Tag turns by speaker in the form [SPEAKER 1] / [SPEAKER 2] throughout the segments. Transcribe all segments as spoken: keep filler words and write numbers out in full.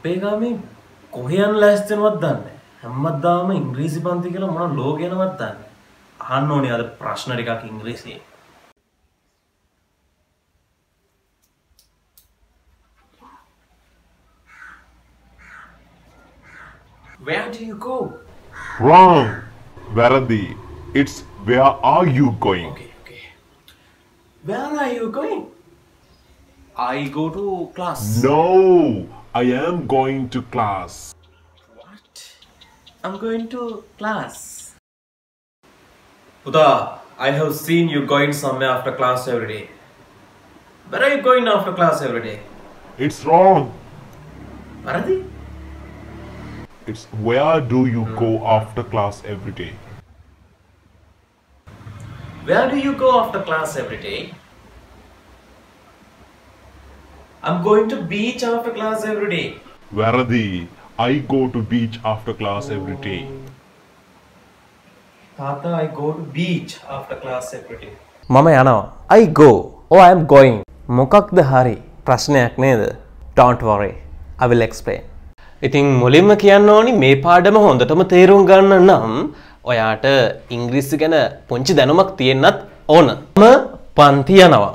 [SPEAKER 1] අපේ ගාමේ කොහෙන් ලෑස්තිනවද දන්නේ හැමදාම ඉංග්‍රීසි පන්ති කියලා මොන ලෝකේනවත් දන්නේ අහන්න ඕනේ අද ප්‍රශ්න ටිකක් ඉංග්‍රීසියෙන් Where do you go?
[SPEAKER 2] Wrong. Varadi. It's where are you going?
[SPEAKER 1] Okay, okay. Where are you going? I go to class.
[SPEAKER 2] No, I am going to class.
[SPEAKER 1] What? I'm going to class. Uda, I have seen you going somewhere after class every day. Where are you going after class every day?
[SPEAKER 2] It's wrong.
[SPEAKER 1] Varadi?
[SPEAKER 2] It's where do you go after class every day?
[SPEAKER 1] Where do you go after class every day? I'm going to beach after class every day.
[SPEAKER 2] Varadi, I go to beach after class every day.
[SPEAKER 1] Tata, I go to beach after class every day.
[SPEAKER 3] මම යනවා. I go or I am going. මොකක්ද හරි? ප්‍රශ්නයක් නේද? Don't worry. I will explain. ඉතින් මුලින්ම කියන්න ඕනි මේ පාඩම හොඳටම තේරුම් ගන්න නම් ඔයාට ඉංග්‍රීසි ගැන පුංචි දැනුමක් තියෙන්නත් ඕන. මම පන්ති යනවා.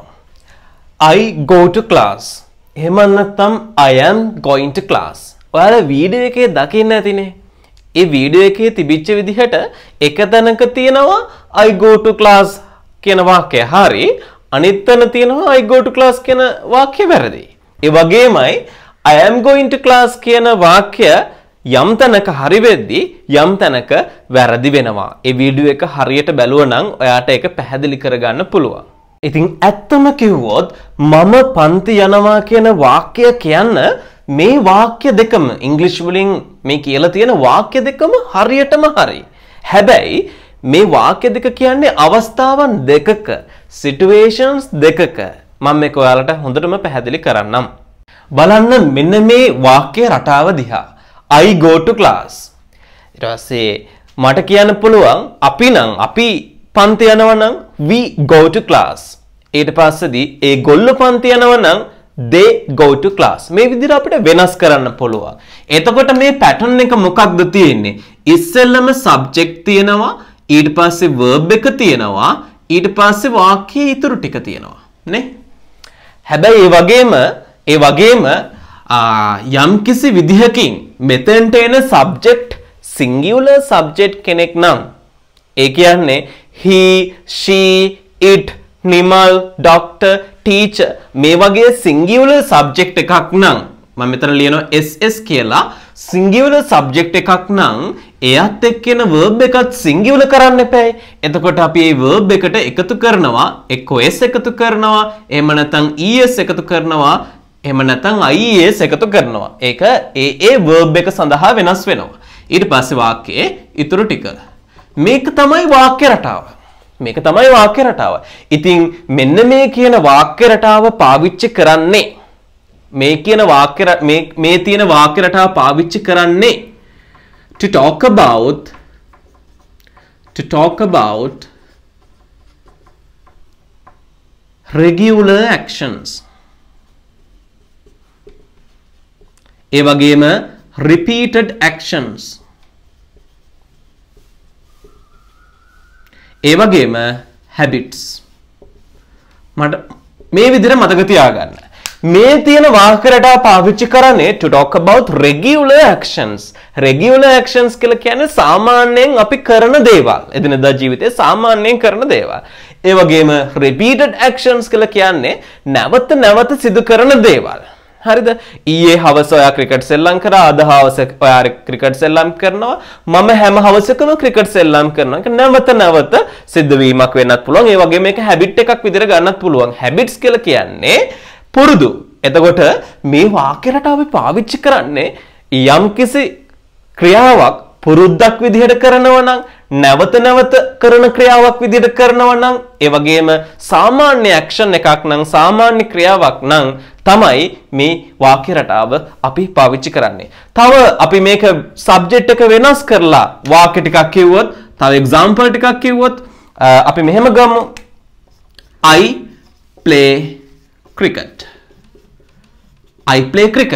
[SPEAKER 3] I go to class. එහෙම නැත්නම් I am going to class. ඔයාලා වීඩියෝ එකේ දකින්න ඇතිනේ. ඒ වීඩියෝ එකේ තිබිච්ච විදිහට එක තැනක තියෙනවා I go to class කියන වාක්‍යය හරි අනිත් තැන තියෙනවා I go to class කියන වාක්‍යය වැරදි. ඒ වගේමයි I am going to class කියන වාක්‍ය යම් තැනක හරි වෙද්දී යම් තැනක වැරදි වෙනවා. ඒ වීඩියෝ එක හරියට බැලුවා නම් ඔයාට ඒක පැහැදිලි කරගන්න පුළුවන්. ඉතින් ඇත්තම කිව්වොත් මම පන්ති යනවා කියන වාක්‍ය කියන්න මේ වාක්‍ය දෙකම ඉංග්‍රීසි වලින් මේ කියලා තියෙන වාක්‍ය දෙකම හරියටම හරි. හැබැයි මේ වාක්‍ය දෙක කියන්නේ අවස්ථාවන් දෙකක situations දෙකක මම මේක ඔයාලට හොඳටම පැහැදිලි කරන්නම්. බලන්න මෙන්න මේ වාක්‍ය රටාව දිහා. I go to class. ඊට පස්සේ මට කියන්න පුළුවන් අපි නම් අපි පන්ති යනවා නම් we go to class. ඊට පස්සේදී ඒ ගොල්ලෝ පන්ති යනවා නම් they go to class. මේ විදිහට අපිට වෙනස් කරන්න පුළුවන්. එතකොට මේ pattern එක මොකක්ද තියෙන්නේ? ඉස්සෙල්ලම subject තියෙනවා, ඊට පස්සේ verb එක තියෙනවා, ඊට පස්සේ වාක්‍යයේ ඉතුරු ටික තියෙනවා. නේ? හැබැයි ඒ වගේම ඒ වගේම යම් කිසි විදිහකින් මෙතෙන්ට එන subject singular subject කෙනෙක් නම් ඒ කියන්නේ he she it Nimal doctor teacher මේ වගේ singular subject එකක් නම් මම මෙතන ලියනවා ss කියලා singular subject එකක් නම් එයත් එක්ක එන verb එකත් singular කරන්න එපායි. එතකොට අපි මේ verb එකට එකතු කරනවා එක්ක s එකතු කරනවා එහෙම නැත්නම් es එකතු කරනවා එහෙම නැත්නම් ies එකතු කරනවා. ඒක ඒ ඒ verb එක සඳහා වෙනස් වෙනවා. ඊට පස්සේ වාක්‍යයේ ඉතුරු ටික. මේක තමයි වාක්‍ය රටාව. මේක තමයි වාක්‍ය රටාව. ඉතින් මෙන්න මේ කියන වාක්‍ය රටාව පාවිච්චි කරන්නේ මේ කියන වාක්‍ය මේ මේ තියෙන වාක්‍ය රටාව පාවිච්චි කරන්නේ to talk about to talk about regular actions. ඒ වගේම repeated actions. ඒ වගේම habits. මට මේ විදිහට මතක තියාගන්න. මේ තියෙන වාක්‍ය රටාව පාවිච්චි කරන්නේ to talk about regular actions. regular actions කියලා කියන්නේ සාමාන්‍යයෙන් අපි කරන දේවල්. එදිනෙදා ජීවිතේ සාමාන්‍යයෙන් කරන දේවල්. ඒ වගේම repeated actions කියලා කියන්නේ නැවත නැවත සිදු කරන දේවල්. හරිද? ඊයේ හවස ඔයා ක්‍රිකට් සෙල්ලම් කරා, අද හවස ඔයා ක්‍රිකට් සෙල්ලම් කරනවා, මම හැම හවසකම ක්‍රිකට් සෙල්ලම් කරනවා. ඒක නැවත නැවත සිද්ධ වීමක් වෙන්නත් පුළුවන්. ඒ වගේම මේක හැබිට් එකක් විදිහට ගන්නත් පුළුවන්. හැබිට්ස් කියලා කියන්නේ පුරුදු. එතකොට මේ වාක්‍ය රටාව අපි පාවිච්චි කරන්නේ යම්කිසි ක්‍රියාවක් පුරුද්දක් විදිහට කරනවා නම් නැවත නැවත කරන ක්‍රියාවක් විදිහට කරනවා නම් ඒ වගේම සාමාන්‍ය ඇක්ෂන් එකක් නම් සාමාන්‍ය ක්‍රියාවක් නම් තමයි මේ වාක්‍ය රටාව අපි පාවිච්චි කරන්නේ. තව අපි මේක සබ්ජෙක්ට් එක වෙනස් කරලා වාක්‍ය ටිකක් කිව්වොත්, තව එක්සැම්පල් ටිකක් කිව්වොත් අපි මෙහෙම ගමු. I play cricket. I play cricket.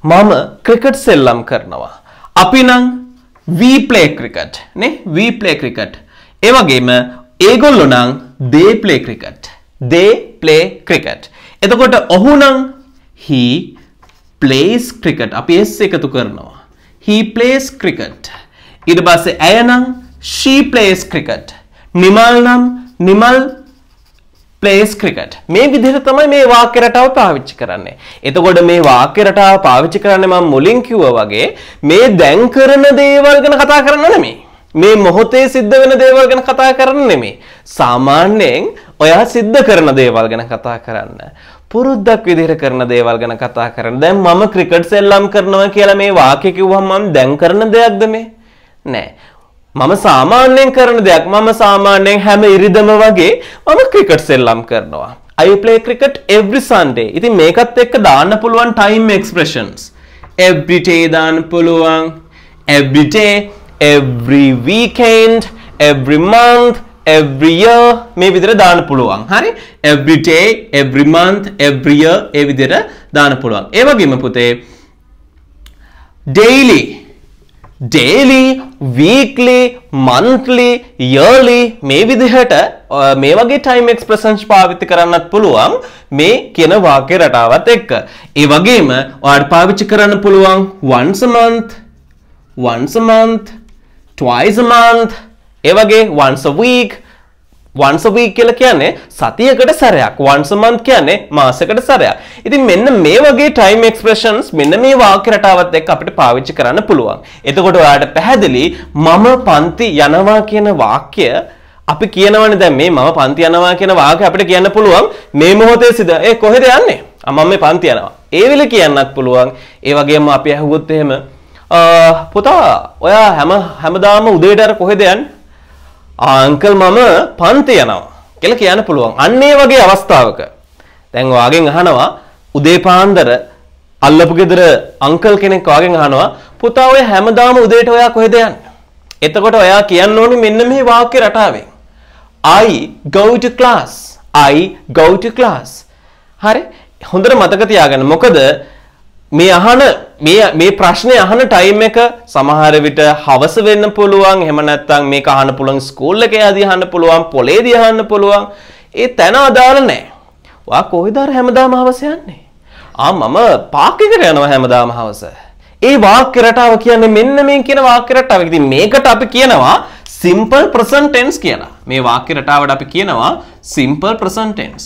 [SPEAKER 3] මම ක්‍රිකට් සෙල්ලම් කරනවා. අපි නම් we play cricket නේ we play cricket. ඒ වගේම ඒගොල්ලෝ නම් they play cricket. they play cricket. එතකොට ඔහු නම් he plays cricket. අපි s එකතු කරනවා. he plays cricket. ඊට පස්සේ ඇය නම් she plays cricket. නිමල් නම් නිමල් plays cricket. මේ විදිහට තමයි මේ වාක්‍ය රටාව පාවිච්චි කරන්නේ. එතකොට මේ වාක්‍ය රටාව පාවිච්චි කරන්නේ මම මුලින් කිව්වා වගේ මේ දැන් කරන දේවල් ගැන කතා කරන්න නෙමෙයි. මේ මොහොතේ සිද්ධ වෙන දේවල් ගැන කතා කරන්න නෙමෙයි. සාමාන්‍යයෙන් ඔයා සිද්ධ කරන දේවල් ගැන කතා කරන්න. පුරුද්දක් විදිහට කරන දේවල් ගැන කතා කරන්න. දැන් මම ක්‍රිකට් සෙල්ලම් කරනවා කියලා මේ වාක්‍ය කිව්වම මම දැන් කරන දෙයක්ද මේ? නෑ. මම සාමාන්‍යයෙන් කරන දෙයක්. මම සාමාන්‍යයෙන් හැම ඉරිදම වගේ මම ක්‍රිකට් සෙල්ලම් කරනවා. I play cricket every Sunday. ඉතින් මේකත් එක්ක දාන්න පුළුවන් time expressions. Every day දාන්න පුළුවන්. Every day, every weekend, every month, every year මේ විදිහට දාන්න පුළුවන්. හරි? Every day, every month, every year ඒ විදිහට දාන්න පුළුවන්. ඒ වගේම පුතේ daily daily, weekly, monthly, yearly මේ විදිහට මේ වගේ time expressions පාවිච්චි කරන්නත් පුළුවන් මේ කියන වාක්‍ය රටාවත් එක්ක. ඒ වගේම ඔයාලට පාවිච්චි කරන්න පුළුවන් once a month, once a month, twice a month, ඒ වගේ once a week, once a week කියලා කියන්නේ සතියකට සැරයක්. once a month කියන්නේ මාසයකට සැරයක්. ඉතින් මෙන්න මේ වගේ time expressions මෙන්න මේ වාක්‍ය රටාවත් එක්ක අපිට පාවිච්චි කරන්න පුළුවන්. එතකොට ඔයාලට පැහැදිලි මම පන්ති යනවා කියන වාක්‍ය අපි කියනවනේ දැන් මේ මම පන්ති යනවා කියන වාක්‍ය අපිට කියන්න පුළුවන් මේ මොහොතේ සිට ඒ කොහෙද යන්නේ? මම මේ පන්ති යනවා. ඒ වෙලේ කියන්නත් පුළුවන්. ඒ වගේම අපි අහුවොත් එහෙම පුතා ඔයා හැම හැමදාම උදේට අර කොහෙද යන්නේ? අංකල් මම පන්ති යනවා කියලා කියන්න පුළුවන්. අන්න ඒ වගේ අවස්ථාවක දැන් ඔයාගෙන් අහනවා උදේ පාන්දර අල්ලපු ගෙදර අංකල් කෙනෙක් ඔයාගෙන් අහනවා පුතා ඔය හැමදාම උදේට ඔයා කොහෙද යන්නේ? එතකොට ඔයා කියන්න ඕනේ මෙන්න මේ වාක්‍ය රටාවෙන්. I go to class. I go to class. හරි? හොඳට මතක තියාගන්න. මොකද මේ අහන මේ මේ ප්‍රශ්නේ අහන ටයිම් එක සමහර විට හවස වෙන්න පුළුවන්. එහෙම නැත්නම් මේක අහන්න පුළුවන් ස්කූල් එකේ ආදී අහන්න පුළුවන්, පොලේදී අහන්න පුළුවන්. ඒ තැන අදාළ නැහැ. ඔයා කොහෙද අර හැමදාම හවස යන්නේ? ආ මම පාක් එකට යනවා හැමදාම හවස. ඒ වාක්‍ය රටාව කියන්නේ මෙන්න මේ කියන වාක්‍ය රටාව. ඉතින් මේකට අපි කියනවා simple present tense කියලා. මේ වාක්‍ය රටාවට අපි කියනවා simple present tense.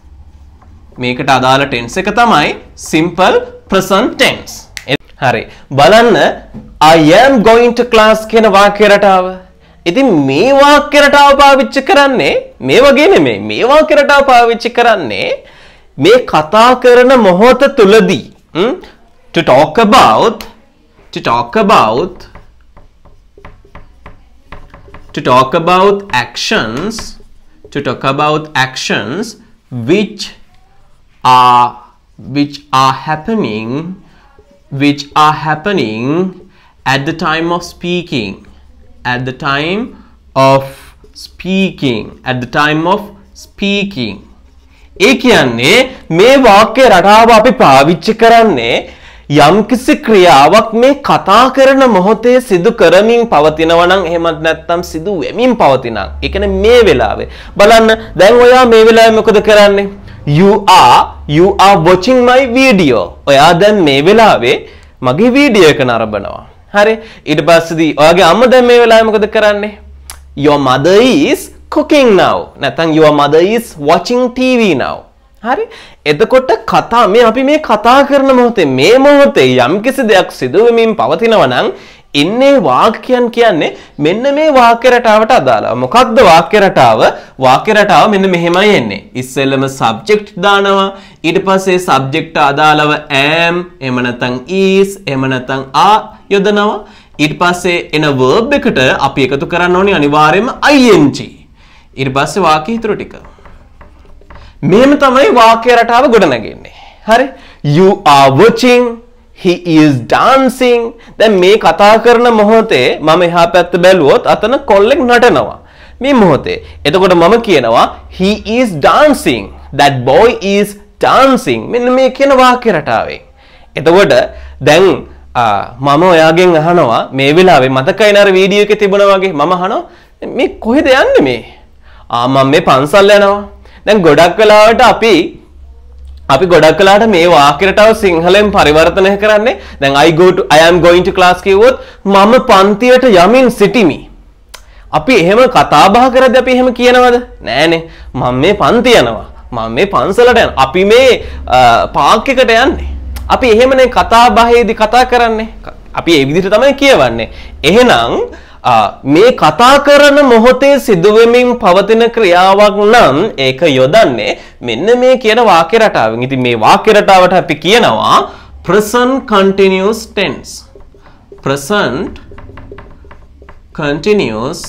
[SPEAKER 3] මේකට අදාළ tense එක තමයි simple present tense. හරි. බලන්න I am going to class කියන වාක්‍ය රටාව. ඉතින් මේ වාක්‍ය රටාව පාවිච්චි කරන්නේ මේ වගේ නෙමෙයි. මේ වාක්‍ය රටාව පාවිච්චි කරන්නේ මේ කතා කරන මොහොත තුලදී to talk about to talk about to talk about actions to talk about actions which are which are happening which are happening at the time of speaking at the time of speaking at the time of speaking ඒ කියන්නේ මේ වාක්‍ය රටාව අපි පාවිච්චි කරන්නේ යම්කිසි ක්‍රියාවක් මේ කතා කරන මොහොතේ සිදු කරමින් පවතිනවා නම් එහෙමත් නැත්නම් සිදු වෙමින් පවතිනවා. ඒ කියන්නේ මේ වෙලාවේ බලන්න දැන් ඔයා මේ වෙලාවේ මොකද කරන්නේ? You are you are watching my video. ඔයා දැන් මේ වෙලාවේ මගේ වීඩියෝ එක නරඹනවා. හරි? ඊට පස්සේදී ඔයාගේ අම්මා දැන් මේ වෙලාවේ මොකද කරන්නේ? Your mother is cooking now. නැත්නම් your mother is watching T V now. හරි? එතකොට කතා මේ අපි මේ කතා කරන මොහොතේ මේ මොහොතේ යම්කිසි දෙයක් සිදු වෙමින් පවතිනවා නම් ඉන්නේ වාක්‍යයන් කියන්නේ මෙන්න මේ වාක්‍ය රටාවට අදාළව. මොකක්ද වාක්‍ය රටාව? වාක්‍ය රටාව මෙන්න මෙහෙමයි එන්නේ. ඉස්සෙල්ලම subject දානවා. ඊට පස්සේ subject අදාළව am, එහෙම නැත්නම් is, එහෙම නැත්නම් are යොදනවා. ඊට පස්සේ එන verb එකට අපි එකතු කරන්න ඕනේ අනිවාර්යයෙන්ම ing. ඊට පස්සේ වාක්‍ය ඉතුරු ටික. මෙහෙම තමයි වාක්‍ය රටාව ගොඩනගන්නේ. හරි? You are watching, he is dancing. දැන් මේ කතා කරන මොහොතේ මම එහා පැත්ත බැලුවොත් අතන කොල්ලෙක් නටනවා. මේ මොහොතේ. එතකොට මම කියනවා he is dancing. That boy is dancing. මෙන්න මේ කියන වාක්‍ය රටාවෙන්. එතකොට දැන් මම ඔයාගෙන් අහනවා මේ වෙලාවේ මතකයි නේද වීඩියෝ එකේ තිබුණා වගේ මම අහනවා මේ කොහෙද යන්නේ මේ? ආ මම මේ පන්සල් යනවා. දැන් ගොඩක් වෙලාවට අපි අපි ගොඩක් වෙලාවට මේ වාක්‍යයටව සිංහලෙන් පරිවර්තනය කරන්නේ දැන් I go to I am going to class කිව්වොත් මම පන්තියට යමින් සිටිමි. අපි එහෙම කතා බහ කරද්දී අපි එහෙම කියනවද? නෑනේ. මම මේ පන්ති යනවා. මම මේ පන්සලට යනවා. අපි මේ පාක් එකට යන්නේ. අපි එහෙමනේ කතා බහේදී කතා කරන්නේ. අපි ඒ විදිහට තමයි කියවන්නේ. එහෙනම් මේ කතා කරන මොහොතේ සිදුවෙමින් පවතින ක්‍රියාවක් නම් ඒක යොදන්නේ මෙන්න මේ කියන වාක්‍ය රටාවෙන්. ඉතින් මේ වාක්‍ය රටාවට අපි කියනවා present continuous tense. present continuous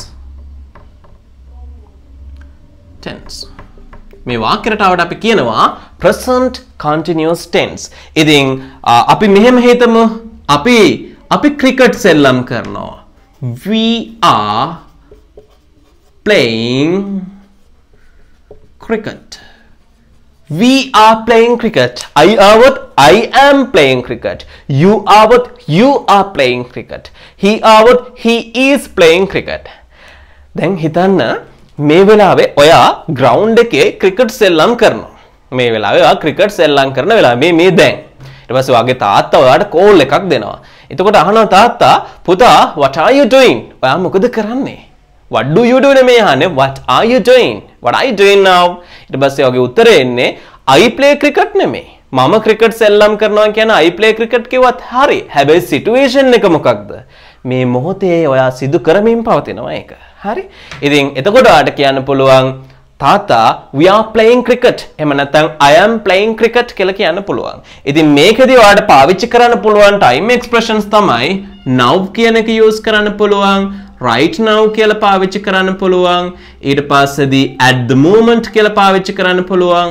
[SPEAKER 3] tense. මේ වාක්‍ය රටාවට අපි කියනවා present continuous tense. ඉතින් අපි මෙහෙම හිතමු අපි අපි ක්‍රිකට් සෙල්ලම් කරනවා. We are playing cricket. We are playing cricket. I are what? I am playing cricket. You are what? You are playing cricket. He are what? He is playing cricket. දැන් හිතන්න මේ වෙලාවේ ඔයා ග්‍රවුන්ඩ් එකේ cricket සෙල්ලම් කරනවා. මේ වෙලාවේ ඔයා ක්‍රිකට් සෙල්ලම් කරන වෙලාව මේ මේ දැන්. ඊට පස්සේ ඔයාගේ තාත්තා ඔයාට කෝල් එකක් දෙනවා. එතකොට අහනවා තාත්තා පුතා what are you doing? ඔයා මොකද කරන්නේ? What do you do නෙමෙයි අහන්නේ what are you doing? What are you doing now? ඊට පස්සේ ඔයාගේ උත්තරේ එන්නේ I play cricket නෙමෙයි. මම ක්‍රිකට් සෙල්ලම් කරනවා කියන I play cricket කිව්වත් හරි. හැබැයි සිටුේෂන් එක මොකක්ද? මේ මොහොතේ ඔයා සිදු කරමින් පවතිනවා ඒක. හරි? ඉතින් එතකොට ඔයාට කියන්න පුළුවන් තාත්තා we are playing cricket. එහෙම නැත්නම් I am playing cricket කියලා කියන්න පුළුවන්. ඉතින් මේකදී ඔයාලට පාවිච්චි කරන්න පුළුවන් time expressions තමයි now කියන එක use කරන්න පුළුවන්, right now කියලා පාවිච්චි කරන්න පුළුවන්, ඊට පස්සේදී at the moment කියලා පාවිච්චි කරන්න පුළුවන්.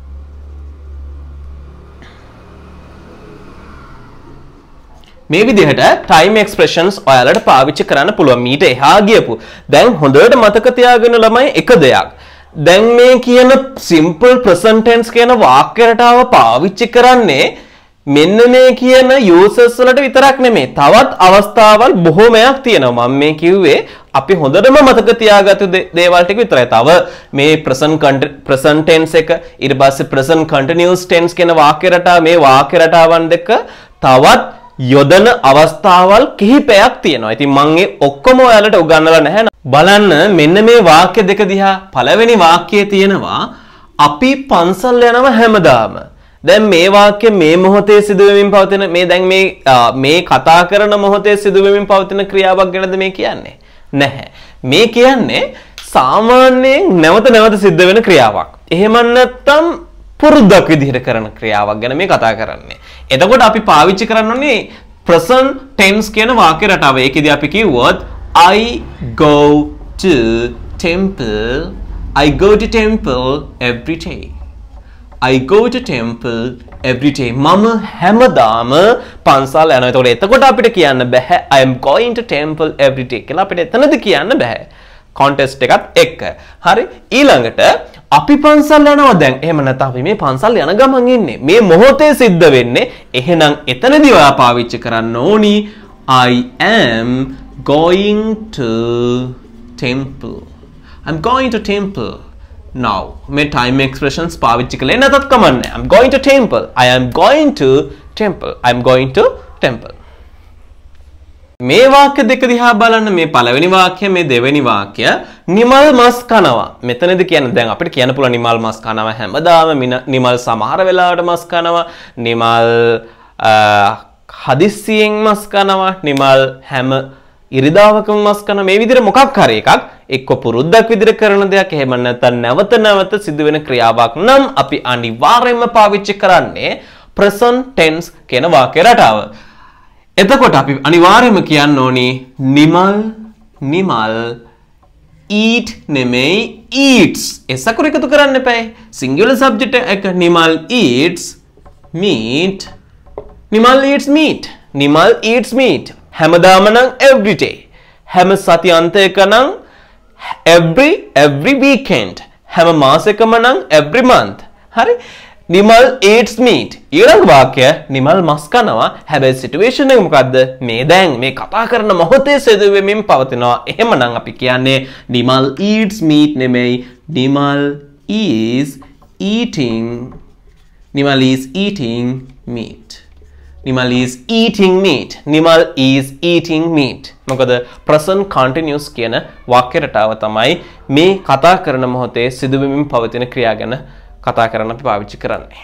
[SPEAKER 3] මේ විදිහට time expressions ඔයාලට පාවිච්චි කරන්න පුළුවන්. මීට එහා ගියපු. දැන් හොඳට මතක තියාගන්න ළමයි එක දෙයක්. දැන් මේ කියන simple present tense කියන වාක්‍ය රටාව පාවිච්චි කරන්නේ මෙන්න මේ කියන uses වලට විතරක් නෙමෙයි. තවත් අවස්ථාවල් බොහෝමයක් තියෙනවා. මම මේ කිව්වේ අපි හොඳටම මතක තියාගත්තු දේවල් ටික විතරයි. තව මේ present present tense එක ඊට පස්සේ present continuous tense කියන වාක්‍ය රටාව මේ වාක්‍ය රටාවන් දෙක තවත් යොදන අවස්ථාවල් කිහිපයක් තියෙනවා. ඉතින් මම ඒ ඔක්කොම ඔයාලට උගන්වලා නැහැ. බලන්න මෙන්න මේ වාක්‍ය දෙක දිහා පළවෙනි වාක්‍යයේ තියෙනවා අපි පන්සල් යනවා හැමදාම. දැන් මේ වාක්‍ය මේ මොහොතේ සිදුවෙමින් පවතින මේ දැන් මේ මේ කතා කරන මොහොතේ සිදුවෙමින් පවතින ක්‍රියාවක් ගැනද මේ කියන්නේ? නැහැ. මේ කියන්නේ සාමාන්‍යයෙන් නැවත නැවත සිද්ධ වෙන ක්‍රියාවක්. එහෙම නැත්නම් පුරුද්දක් විදිහට කරන ක්‍රියාවක් ගැන මේ කතා කරන්නේ. එතකොට අපි පාවිච්චි කරන්නේ present tense කියන වාක්‍ය රටාව. ඒකෙදී අපි කිව්වොත් I go to temple. I go to temple every day. I go to temple every day. මම හැමදාම පන්සල් යනවා. එතකොට එතකොට අපිට කියන්න බෑ I am going to temple every day කියලා අපිට එතනද කියන්න බෑ. context එකත් එක්ක. හරි? ඊළඟට අපි පන්සල් යනවා දැන්. එහෙම නැත්නම් අපි මේ පන්සල් යන ගමන් ඉන්නේ. මේ මොහොතේ සිද්ධ වෙන්නේ. එහෙනම් එතනදී ඔයා පාවිච්චි කරන්න ඕනි I am going to temple. I'm going to temple now. මේ time expressions පාවිච්චි කළේ නැතත් කමන්නේ. I'm going to temple. I am going to temple. I'm going to temple. මේ වාක්‍ය දෙක දිහා බලන්න. මේ පළවෙනි වාක්‍ය මේ දෙවෙනි වාක්‍ය නිමල් මස් කනවා. මෙතනදී කියන්නේ දැන් අපිට කියන්න පුළුවන් නිමල් මස් කනවා හැමදාම. නිමල් සමහර වෙලාවට මස් කනවා. නිමල් හදිස්සියෙන් මස් කනවා. නිමල් හැම ඉරිදාවකම මස් කනවා. මේ විදිහට මොකක් හරි එකක් එක්ක පුරුද්දක් විදිහට කරන දෙයක් එහෙම නැත්නම් නැවත නැවත සිදුවෙන ක්‍රියාවක් නම් අපි අනිවාර්යයෙන්ම පාවිච්චි කරන්නේ present tense කියන වාක්‍ය රටාව. එතකොට අපි අනිවාර්යයෙන්ම කියන්න ඕනි නිමල් නිමල් eat නෙමෙයි eats. ඒ සකුරු එකතු කරන්න එපා. singular subject එක Nimal eats meat. Nimal eats meat. Nimal eats meat. හැමදාම නම් every day. හැම සතියන්තයක නම් every every weekend. හැම මාසෙකම නම් every month. හරි? Nimal eats meat. ඊළඟ වාක්‍ය නිමල් මස් කනවා. හැබැයි සිටුේෂන් එක මොකද්ද? මේ දැන් මේ කතා කරන මොහොතේ සිදුවෙමින් පවතිනවා. එහෙමනම් අපි කියන්නේ නිමල් eats meat නෙමෙයි. Nimal is eating Nimal is eating meat. Nimal is eating meat. Nimal is eating meat. මොකද present continuous කියන වාක්‍ය රටාව තමයි මේ කතා කරන මොහොතේ සිදුවෙමින් පවතින ක්‍රියා ගැන කතා කරන්න අපි පාවිච්චි කරන්නේ.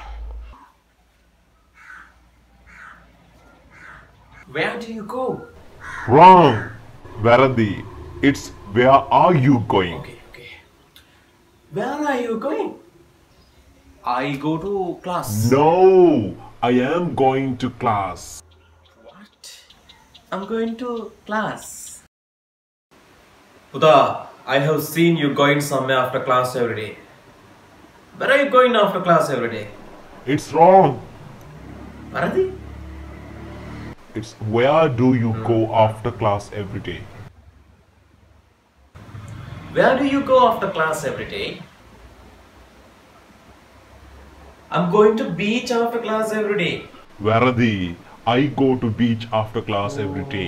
[SPEAKER 1] Where do you go?
[SPEAKER 2] Wrong. වැරදි. It's where are you going?
[SPEAKER 1] Okay, okay. Where are you going? I go to class.
[SPEAKER 2] No, I am going to class.
[SPEAKER 1] What? I'm going to class. Puta, I have seen you going somewhere after class every day. Where are you going after class every day?
[SPEAKER 2] It's wrong.
[SPEAKER 1] Bharati?
[SPEAKER 2] It's where do you go after class every day?
[SPEAKER 1] Where do you go after class every day? I'm going to beach after class every day.
[SPEAKER 2] වැරදි. I go to beach after class every day.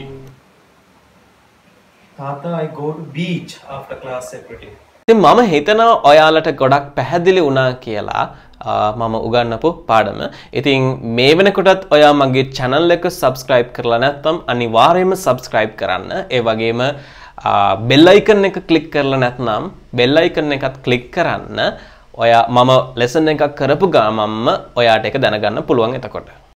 [SPEAKER 1] Tata, I go to beach after class every day.
[SPEAKER 3] ඉතින් මම හිතනවා ඔයාලට ගොඩක් පැහැදිලි වුණා කියලා මම උගන්වපු පාඩම. ඉතින් මේ වෙනකොටත් ඔයා මගේ channel එක subscribe කරලා නැත්නම් අනිවාර්යයෙන්ම subscribe කරන්න. ඒ වගේම bell icon එක click කරලා නැත්නම් bell icon එකත් click කරන්න. ඔයා මම lesson එකක් කරපු ගමන්ම ඔයාට ඒක දැනගන්න පුළුවන් එතකොට.